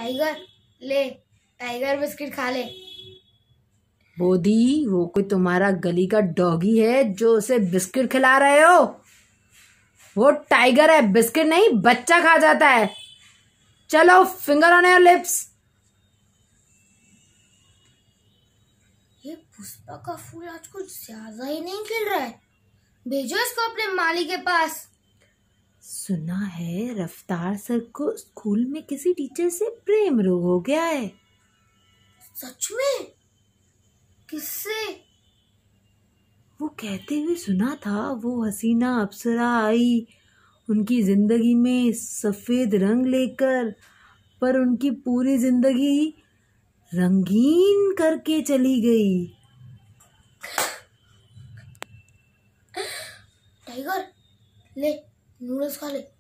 Tiger ले, tiger biscuit खा ले। बोधी, वो कोई तुम्हारा गली का डॉगी है जो उसे बिस्किट खिला रहे हो? वो टाइगर है, बिस्किट नहीं बच्चा खा जाता है। चलो, फिंगर ऑन योर लिप्स। ये पुष्पा का फूल आज कुछ ज्यादा ही नहीं खिल रहा है, भेजो इसको अपने माली के पास। सुना है रफ्तार सर को स्कूल में किसी टीचर से प्रेम रोग हो गया है। सच में? किससे? वो कहते हुए सुना था, वो हसीना अप्सरा आई उनकी जिंदगी में सफेद रंग लेकर, पर उनकी पूरी जिंदगी रंगीन करके चली गई। टाइगर ले, नूडल्स खा ले।